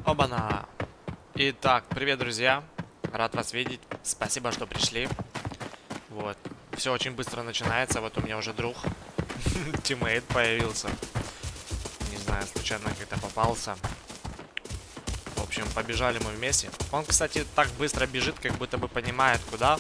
Оба-на! Итак, привет, друзья! Рад вас видеть. Спасибо, что пришли. Вот. Все очень быстро начинается. Вот у меня уже друг, тиммейт появился. Не знаю, случайно как-то попался. В общем, побежали мы вместе. Он, кстати, так быстро бежит, как будто бы понимает, куда.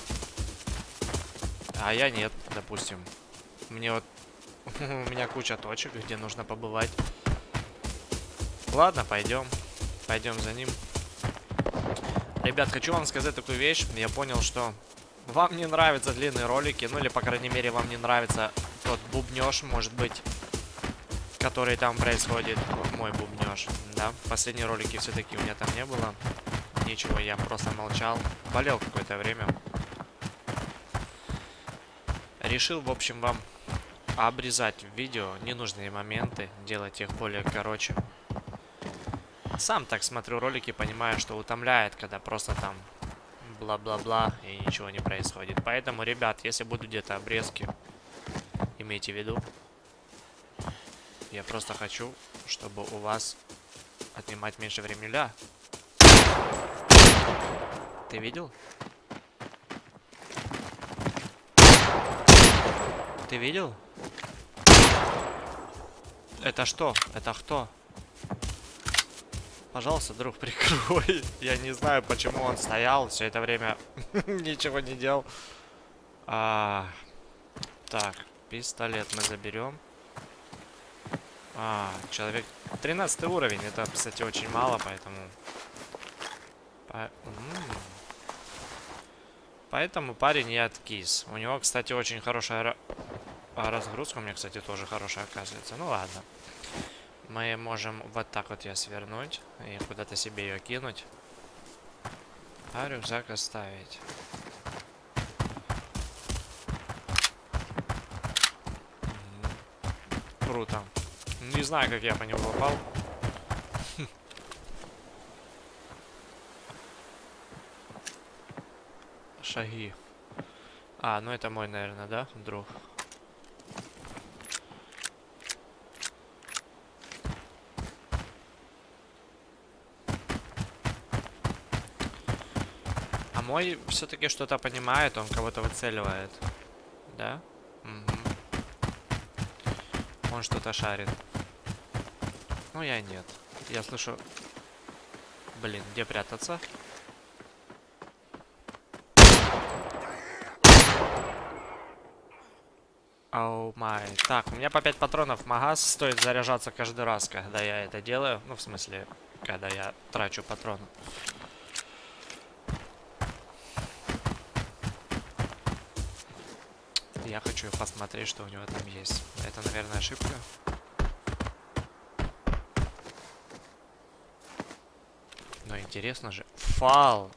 А я нет, допустим. Мне вот... У меня куча точек, где нужно побывать. Ладно, пойдем. Пойдем за ним. Ребят, хочу вам сказать такую вещь. Я понял, что вам не нравятся длинные ролики. Ну или, по крайней мере, вам не нравится тот бубнеж, может быть, который там происходит. Мой бубнеж, да. Последние ролики все-таки у меня там не было. Ничего, я просто молчал. Болел какое-то время. Решил, в общем, вам обрезать в видео ненужные моменты. Делать их более короче. Сам так смотрю ролики, понимаю, что утомляет, когда просто там бла-бла-бла и ничего не происходит. Поэтому, ребят, если будут где-то обрезки, имейте в виду. Я просто хочу, чтобы у вас отнимать меньше времени. Ля. Ты видел? Ты видел? Это что? Это кто? Пожалуйста, друг, прикрой. Я не знаю, почему он стоял все это время. Ничего не делал. Так, пистолет мы заберем. Человек... 13 уровень. Это, кстати, очень мало, поэтому... Поэтому парень не откис. У него, кстати, очень хорошая разгрузка. У меня, кстати, тоже хорошая, оказывается. Ну ладно. Мы можем вот так вот ее свернуть и куда-то себе ее кинуть. А рюкзак оставить. Круто. Не знаю, как я по нему попал. Шаги. Ну это мой, наверное, да, друг? А мой все-таки что-то понимает, он кого-то выцеливает. Да? Угу. Он что-то шарит. Ну, я нет. Я слышу... Блин, где прятаться? Оу май. Так, у меня по 5 патронов в магаз. Стоит заряжаться каждый раз, когда я это делаю. Ну, в смысле, когда я трачу патроны. Я хочу посмотреть, что у него там есть. Это, наверное, ошибка. Но интересно же. Фал.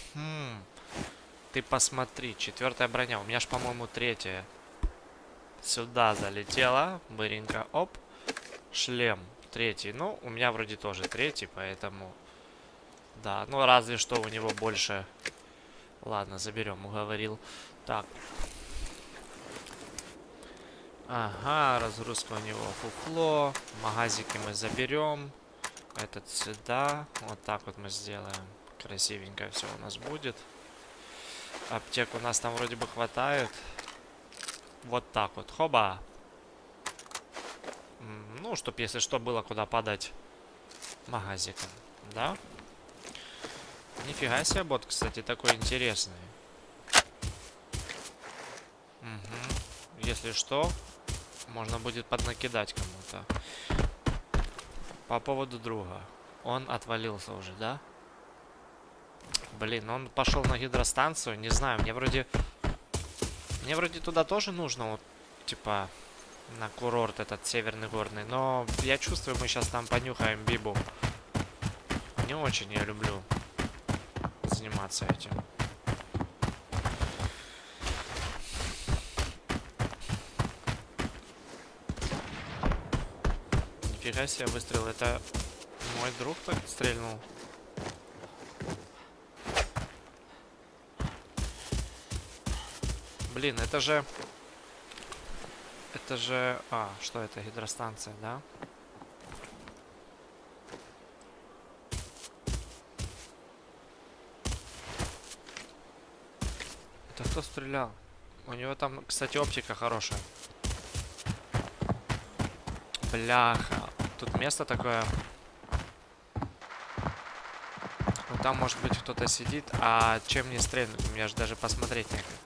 Ты посмотри. 4-я броня. У меня ж, по-моему, 3-я. Сюда залетела. Быренько. Оп. Шлем. 3-й. Ну, у меня вроде тоже 3-й, поэтому... Да, ну разве что у него больше... Ладно, заберем, уговорил. Так. Ага, разгрузка у него фуфло. Магазики мы заберем. Этот сюда. Вот так вот мы сделаем. Красивенько все у нас будет. Аптек у нас там вроде бы хватает. Вот так вот. Хоба. Ну, чтоб, если что, было куда падать магазиком. Да? Нифига себе бот, кстати, такой интересный. Угу. Если что, можно будет поднакидать кому-то. По поводу друга. Он отвалился уже, да? Блин, он пошел на гидростанцию. Не знаю, мне вроде туда тоже нужно, вот, типа, на курорт этот северный горный. Но я чувствую, мы сейчас там понюхаем бибу. Не очень я люблю заниматься этим. Нифига себе выстрел. Это мой друг так стрельнул. Блин, это же... Это же... что это? Гидростанция, да? Да кто стрелял? У него там, кстати, оптика хорошая. Бляха. Тут место такое. Ну там, может быть, кто-то сидит. А чем мне стрельнуть? У меня же даже посмотреть некогда.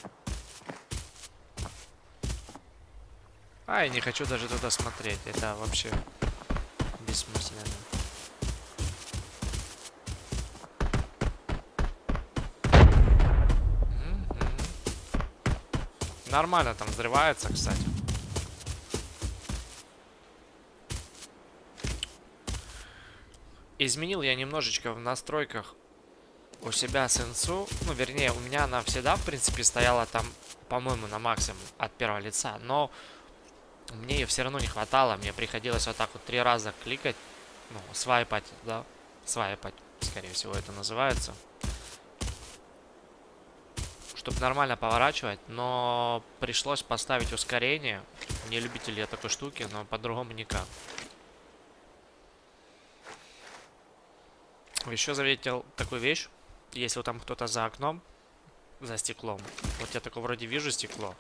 А, я не хочу даже туда смотреть. Это вообще бессмысленно. Нормально там взрывается, кстати. Изменил я немножечко в настройках у себя сенсу. Ну, вернее, у меня она всегда, в принципе, стояла там, по-моему, на максимум от первого лица. Но мне ее все равно не хватало. Мне приходилось вот так вот 3 раза кликать. Ну, свайпать, да. Свайпать, скорее всего, это называется. Чтобы нормально поворачивать. Но пришлось поставить ускорение. Не любитель я такой штуки, но по-другому никак. Еще заметил такую вещь. Если вот там кто-то за окном, за стеклом, вот я такое вроде вижу стекло,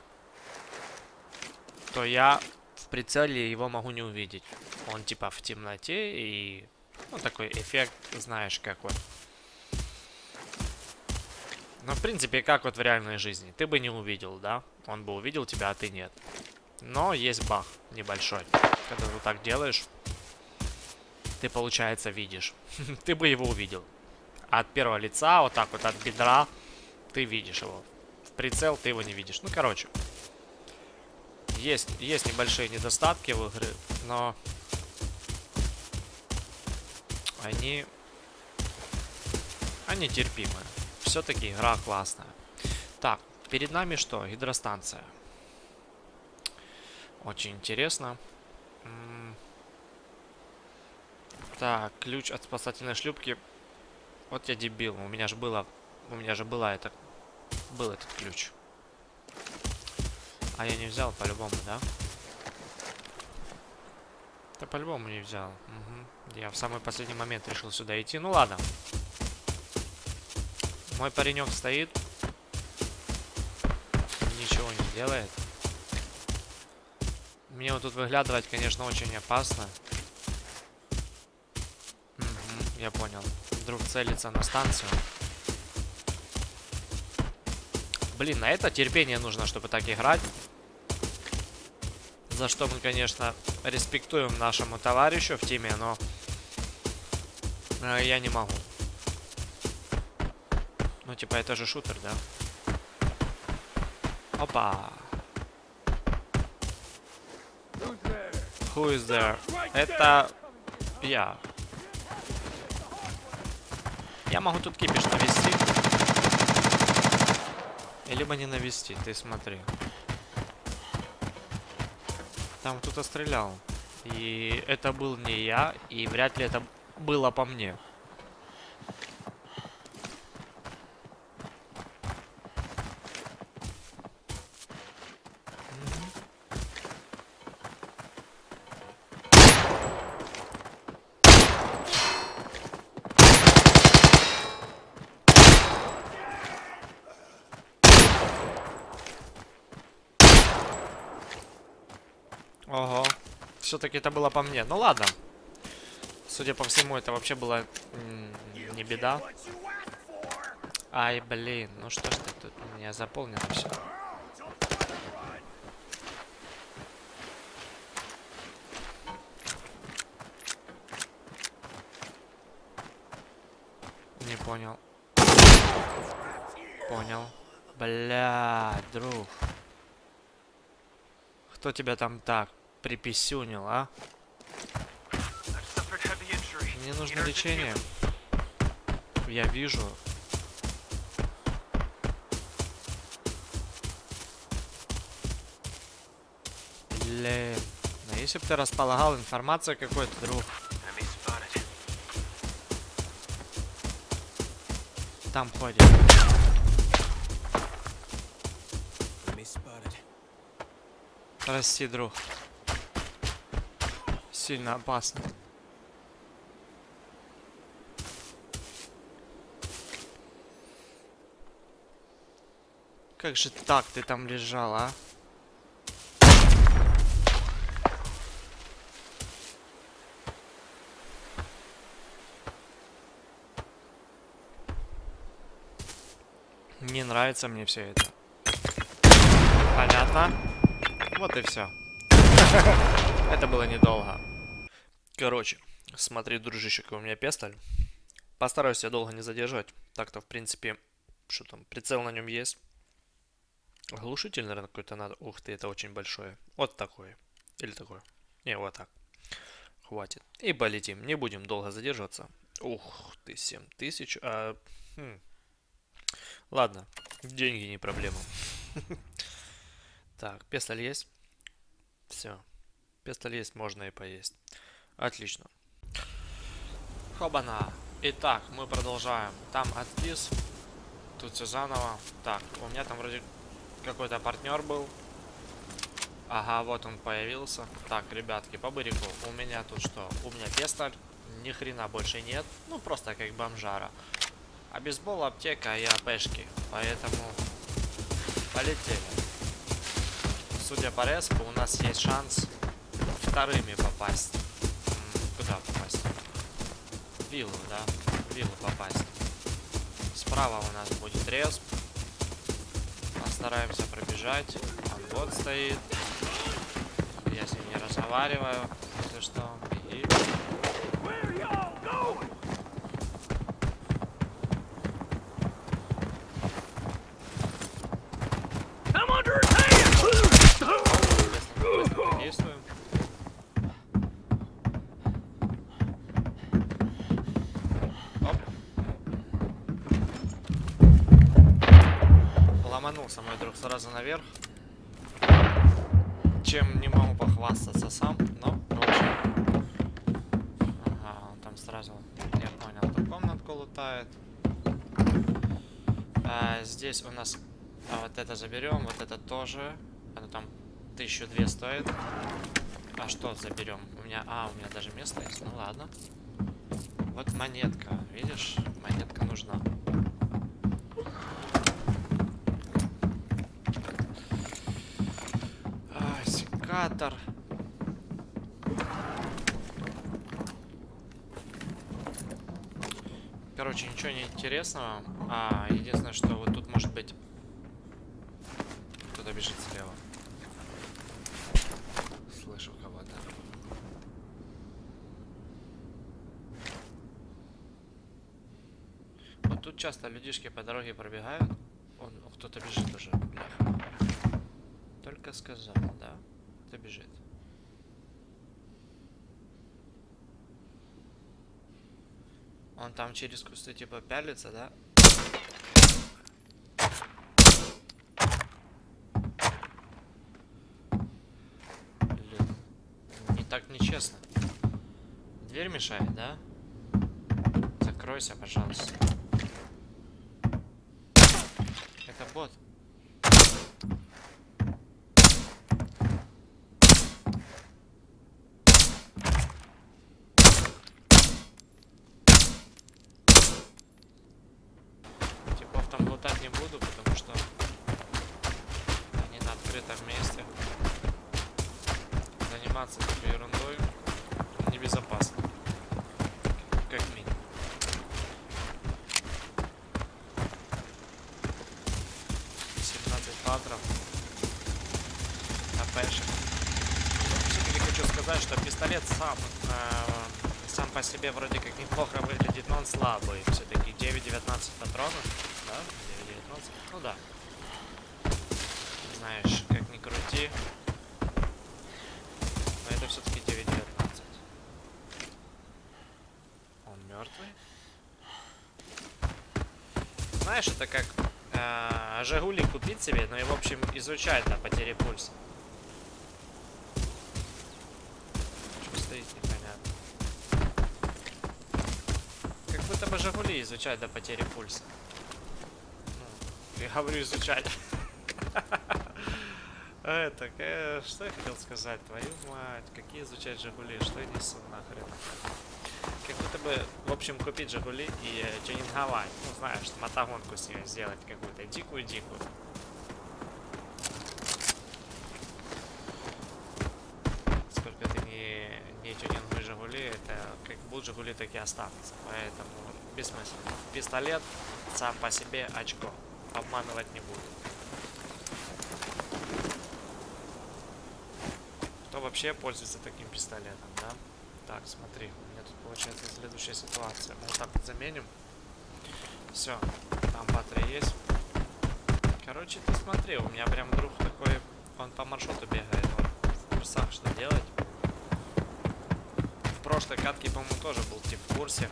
то я в прицеле его могу не увидеть. Он типа в темноте и... Ну, такой эффект, знаешь, как вот. Ну, в принципе, как вот в реальной жизни. Ты бы не увидел, да? Он бы увидел тебя, а ты нет. Но есть баг небольшой. Когда ты так делаешь, ты, получается, видишь. Ты бы его увидел. От первого лица, вот так вот, от бедра, ты видишь его. В прицел ты его не видишь. Ну, короче. Есть небольшие недостатки в игре, но... Они терпимые. Все-таки игра классная. Так, перед нами что? Гидростанция. Очень интересно. Так, ключ от спасательной шлюпки. Вот я дебил. У меня же был этот ключ. А я не взял по-любому, да? Да по-любому не взял. Угу. Я в самый последний момент решил сюда идти. Ну ладно. Мой паренек стоит. Ничего не делает. Мне вот тут выглядывать, конечно, очень опасно. Угу, я понял. Вдруг целится на станцию. Блин, на это терпение нужно, чтобы так играть. За что мы, конечно, респектуем нашему товарищу в теме, но я не могу. Ну, типа, это же шутер, да? Опа. Who is there? Это я. Я могу тут кипиш навести. Либо не навести, ты смотри. Там кто-то стрелял. И это был не я, и вряд ли это было по мне. Ого. Все-таки это было по мне. Ну ладно. Судя по всему, это вообще была не беда. Ай, блин. Ну что ж ты тут? У меня заполнено все. Не понял. Понял. Бля, друг. Кто тебя там так приписюнил, а? Мне нужно лечение. Я вижу. Блин. Но если бы ты располагал информацией какой-то, друг. Там ходит. Прости, друг. Сильно опасно. Как же так ты там лежал, а? Не нравится мне все это. Понятно? Вот и все. Это было недолго. Короче, смотри, дружище, какой у меня пестоль. Постараюсь я долго не задерживать. Так-то, в принципе, что там, прицел на нем есть. Глушитель, наверное, какой-то надо. Ух ты, это очень большое. Вот такое. Или такое. Не, вот так. Хватит. И полетим. Не будем долго задерживаться. Ух ты, 7000. Ладно, деньги не проблема. Так, пестоль есть? Все. Пестоль есть, можно и поесть. Отлично. Хобана. Итак, мы продолжаем. Там отвис. Тут все заново. Так, у меня там вроде какой-то партнер был. Ага, вот он появился. Так, ребятки, по бырику. У меня тут что? У меня пестоль. Ни хрена больше нет. Ну, просто как бомжара. А бейсбол, аптека и АПшки. Поэтому полетели. Судя по респу, у нас есть шанс вторыми попасть. Куда попасть? В виллу, да? В виллу попасть. Справа у нас будет респ. Постараемся пробежать. Он вот стоит. Я с ним не разговариваю, если что. И... Быстро действуем. Оп. Ломанулся мой друг сразу наверх. Чем не могу похвастаться сам, но короче. Ага, он там сразу, я понял, эту комнатку лутает. Здесь у нас вот это заберем, вот это тоже. Оно там 1002 стоит. А что заберем? У меня даже место есть. Ну ладно. Вот монетка, видишь? Монетка нужна. Секатор. Короче, ничего не интересного. Единственное, что вот тут может быть кто-то бежит слева. Слышу кого-то. Вот тут часто людишки по дороге пробегают. Кто-то бежит уже. Бляха. Только сказал, да? Кто бежит? Он там через кусты типа пялится, да? Блин. Не так нечестно. Дверь мешает, да? Закройся, пожалуйста. Это бот. Типов там лутать не буду, потому что они на открытом месте. Заниматься такой ерундой небезопасно. Как минимум. Патров. АПшек. Все-таки хочу сказать, что пистолет сам по себе вроде как неплохо выглядит, но он слабый. Все-таки 9-19 патронов. Да? 9-19? Ну да. Знаешь, как ни крути. Но это все-таки 9-19. Он мертвый? Знаешь, это как Жигули купить себе, но и в общем изучать до потери пульса. Что стоит, непонятно. Как будто бы Жигули изучать до потери пульса. Ну, я говорю изучать. Это, что я хотел сказать? Твою мать, какие изучать Жигули, что я несу нахрен? Как будто бы, в общем, купить Жигули и тюнинговать. Ну, знаешь, мотогонку с ними сделать какую-то дикую-дикую. Жигули, это как будут Жигули, так и останутся. Поэтому бессмысленно. Пистолет сам по себе очко. Обманывать не буду. Кто вообще пользуется таким пистолетом, да? Так, смотри, у меня тут получается следующая ситуация. Мы вот так вот заменим. Все, там батарея есть. Короче, ты смотри, у меня прям друг такой, он по маршруту бегает, вот, в курсах, что делать. В прошлой катке, по-моему, тоже был тип в курсе.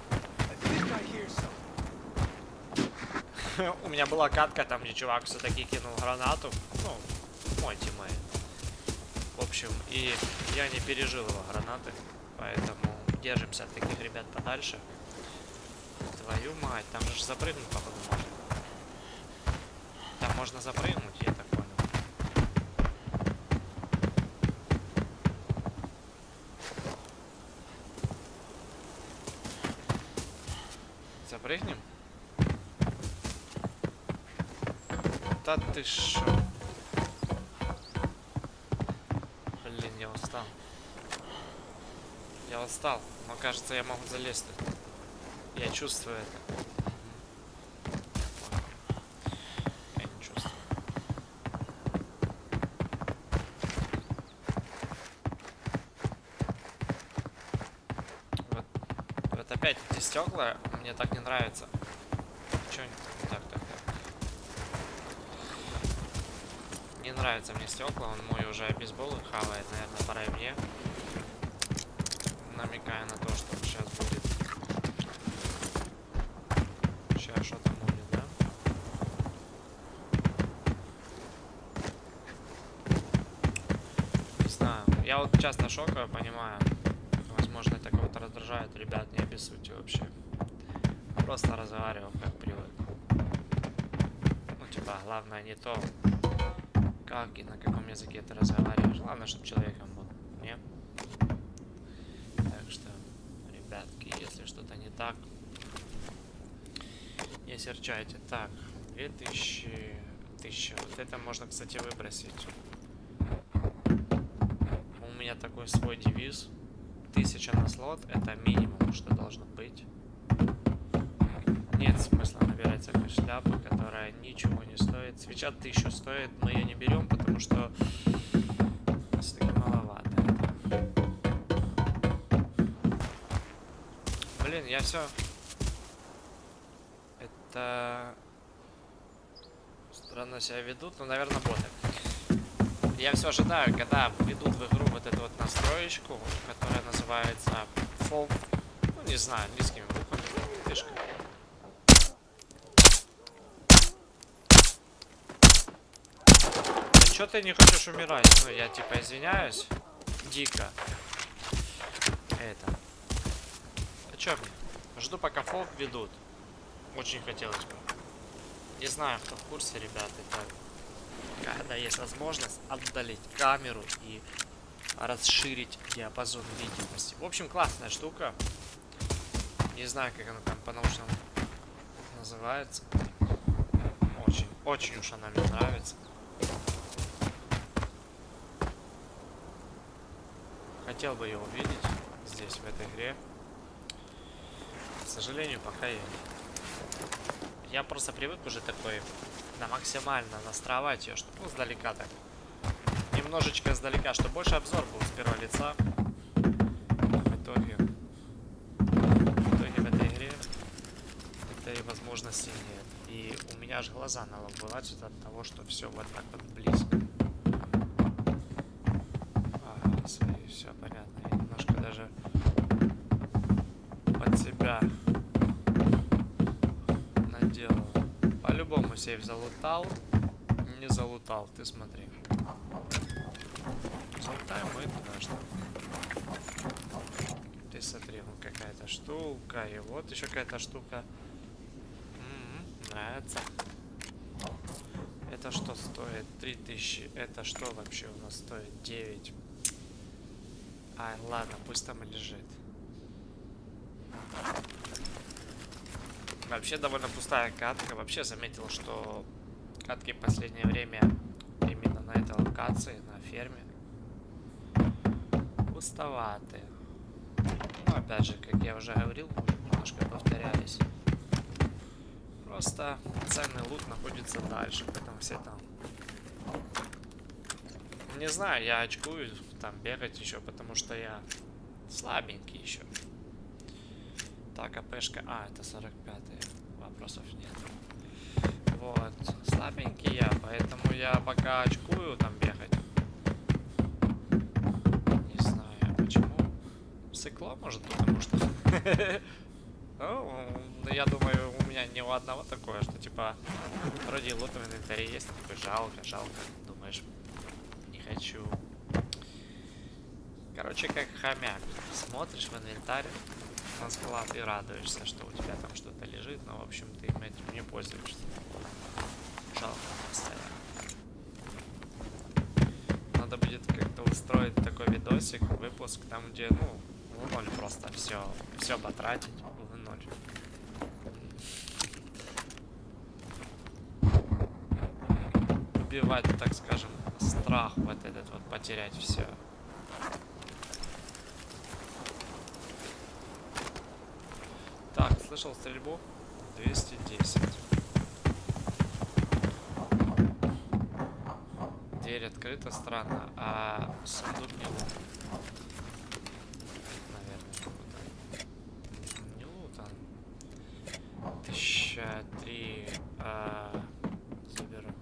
У меня была катка, там где чувак все-таки кинул гранату. Ну, мой тиммейт. В общем, и я не пережил его гранаты. Поэтому держимся от таких ребят подальше. Твою мать, там же запрыгнуть, походу, можно. Там можно запрыгнуть, я так понял. Запрыгнем? Да ты шо? Блин, я устал. Я устал, но кажется, я могу залезть. Я чувствую это. Я не чувствую. Вот опять эти стекла мне так не нравятся. Чё они так. Не нравятся мне стекла, он мой уже бейсбол хавает, наверное, пора и мне. Намекая на то, что сейчас будет. Сейчас что там будет, да? Не знаю. Я вот часто шокаю, понимаю. Возможно, это кого-то раздражает. Ребят, не обессудьте вообще. Просто разговаривал, как привык. Ну, типа, главное не то, как и на каком языке ты разговариваешь. Главное, чтобы человеком был. Не? Так что, ребятки, если что-то не так, не серчайте. Так, 2000. Вот это можно, кстати, выбросить. У меня такой свой девиз. 1000 на слот, это минимум, что должно быть. Нет смысла набирать всякую шляпу, которая ничего не стоит. Свеча 1000 стоит, но ее не берем, потому что все-таки маловато. Блин, я все. Это странно себя ведут, но, наверное, боты. Я все ожидаю, когда ведут в игру вот эту вот настроечку, которая называется FOV. Ну, не знаю, английскими буквами. Фишка. Чё ты не хочешь умирать? Ну, я типа извиняюсь. Дико. Это. А чё мне? Жду, пока FOV ведут. Очень хотелось бы. Не знаю, кто в курсе, ребят, это когда есть возможность отдалить камеру и расширить диапазон видимости. В общем, классная штука. Не знаю, как она там по-научному называется. Очень уж она мне нравится. Хотел бы ее увидеть здесь, в этой игре. К сожалению, пока я просто привык уже такой на максимально настраивать ее, чтобы, ну, сдалека так. Немножечко сдалека, чтобы больше обзор был с первого лица. В итоге в этой игре этой возможности нет. И у меня аж глаза на лоб вылазят от того, что все вот так вот близко. Все понятно. Я немножко даже под себя наделал. По-любому сейф залутал. Не залутал, ты смотри. Залутаем мы туда что. Ты смотри, вот какая-то штука. И вот еще какая-то штука. Нравится. Это что стоит? 3000. Это что вообще у нас стоит? 9. Ай, ладно, пусть там и лежит. Вообще довольно пустая катка. Вообще заметил, что катки в последнее время именно на этой локации, на ферме, пустоватые. Ну, опять же, как я уже говорил, немножко повторяюсь. Просто ценный лут находится дальше, поэтому все там... Не знаю, я очкую там бегать еще, потому что я слабенький еще. Так, АПшка... А, это 45-е. Вопросов нет. Вот. Слабенький я, поэтому я пока очкую там бегать. Не знаю, почему. Сыкло, может, потому что... Ну, я думаю, у меня не у одного такое, что, типа, вроде лут в инвентаре есть, такой жалко. Думаешь, не хочу. Короче, как хомяк. Смотришь в инвентарь на склад и радуешься, что у тебя там что-то лежит, но, в общем, ты этим не пользуешься. Жалко постоянно. Надо будет как-то устроить такой видосик, выпуск, там, где, ну, в ноль просто все потратить в ноль. Убивать, так скажем, страх вот этот вот, потерять все. Так, слышал стрельбу? 210. Дверь открыта, странно, а сундук не лутан. Наверное, не лутан. 1003. Заберу.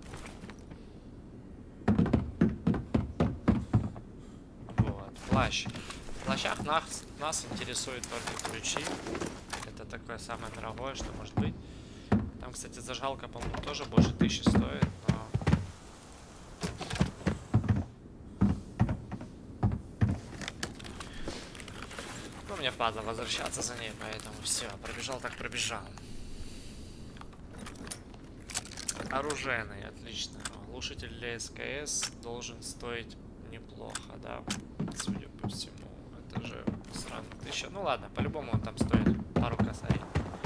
Вот, плащ. В плащах нас интересуют только ключи. Это такое самое дорогое, что может быть. Там, кстати, зажигалка, по-моему, тоже больше 1000 стоит, но... Ну, мне падло возвращаться за ней, поэтому все, пробежал так пробежал. Оружейный, отлично. Глушитель для СКС должен стоить неплохо, да, судя по всему. Это же сразу 1000. Ну ладно, по-любому он там стоит пару косарей.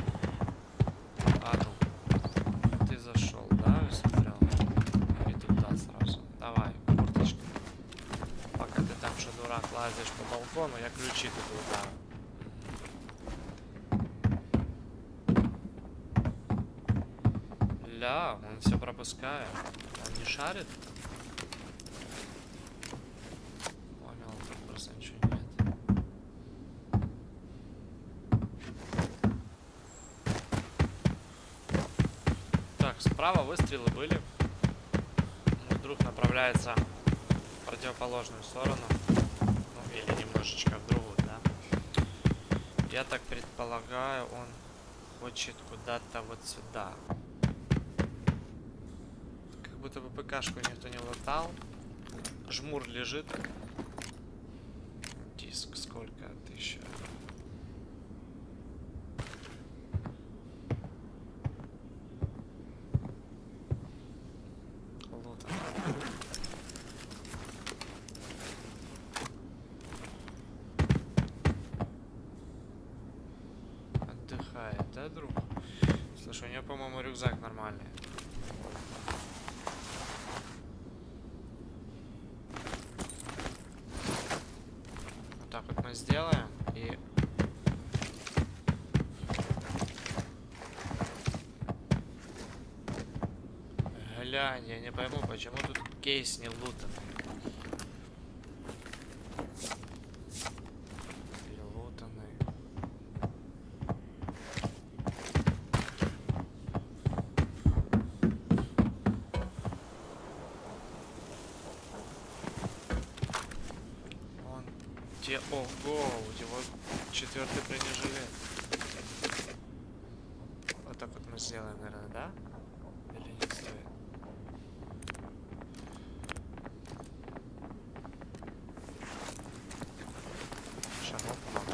А ну, ты зашел, да, я смотрел? И туда сразу. Давай, курточка. Пока ты там же дурак лазишь по балкону, я ключи тут ударю. Ля, он все пропускает. Он не шарит. Понял, тут просто ничего нет. Так, справа выстрелы были. Мой друг направляется в противоположную сторону. Ну, или немножечко в другую, да. Я так предполагаю, он хочет куда-то вот сюда. Как будто бы ПКшку никто не латал. Жмур лежит. Диск сколько? 1000. Лута. Отдыхает, да, друг? Слушай, у него, по-моему, рюкзак нормальный. Вот так вот мы сделаем и... Глянь, я не пойму, почему тут кейс не лутанный. Или лутанный. Он... Ого, у него 4-й бронежилет. Вот так вот мы сделаем, наверное, да? Или не стоит? Шагов много.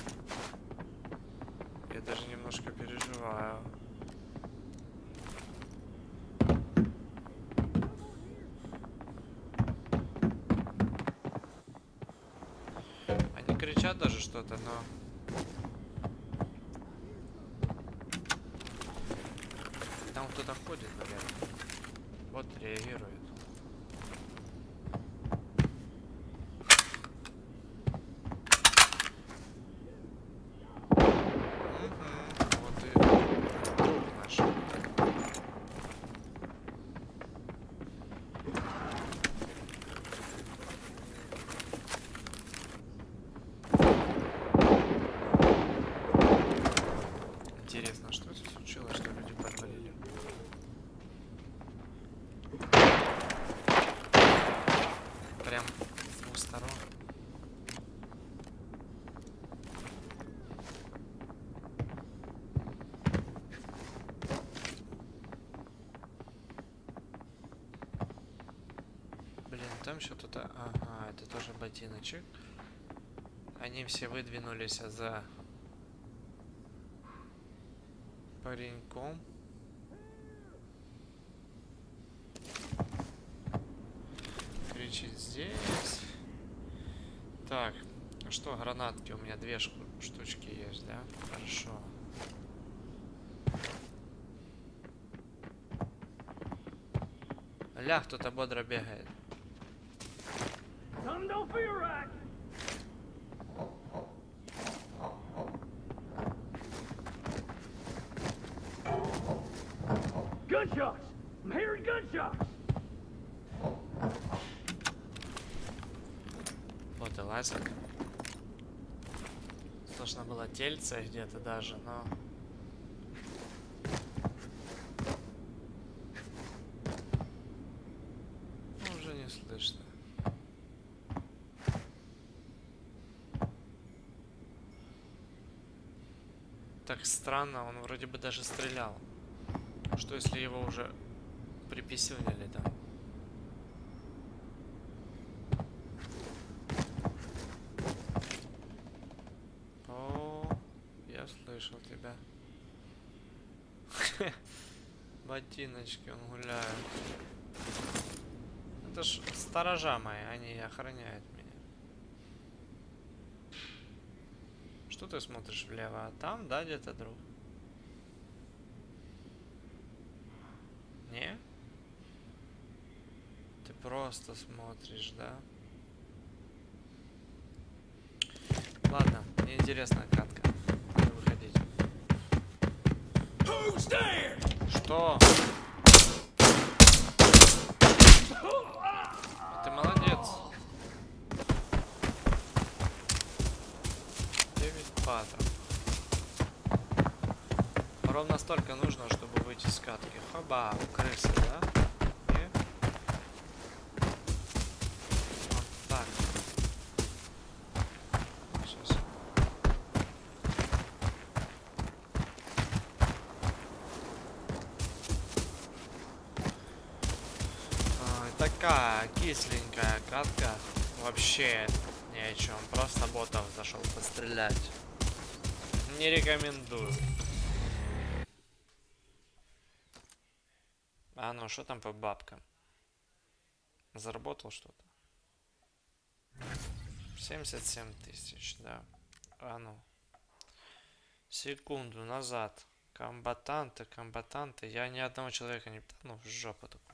Я даже немножко переживаю. Они кричат даже что-то, но... Там кто-то ходит, наверное. Вот реагирует. там что-то... Ага, это тоже ботиночек. Они все выдвинулись за пареньком. Кричит здесь. Так, ну что, гранатки у меня две штучки есть, да? Хорошо. Ля, кто-то бодро бегает. Gunshots! I'm hearing gunshots! Вот и лазер. Слышно было тельце где-то даже, но... Ну, уже не слышно. Так странно, он вроде бы даже стрелял. Что если его уже приписывали там? О, я слышал тебя. Ботиночки, он гуляет. Это ж сторожа мои, они охраняют меня. Что ты смотришь влево? А там, да, где-то друг? Не? Ты просто смотришь, да? Ладно, мне интересна катка. Надо выходить. Что? Ты молодец. 9 патронов. Ровно столько нужно, чтобы выйти с катки. Хоба, у крысы, да? И... Вот так. Сейчас. Такая кисленькая катка. Вообще ни о чем. Просто ботов зашел пострелять. Не рекомендую. А ну, что там по бабкам? Заработал что-то? 77 тысяч, да. А ну. Секунду назад. Комбатанты. Я ни одного человека не... Ну, в жопу такую.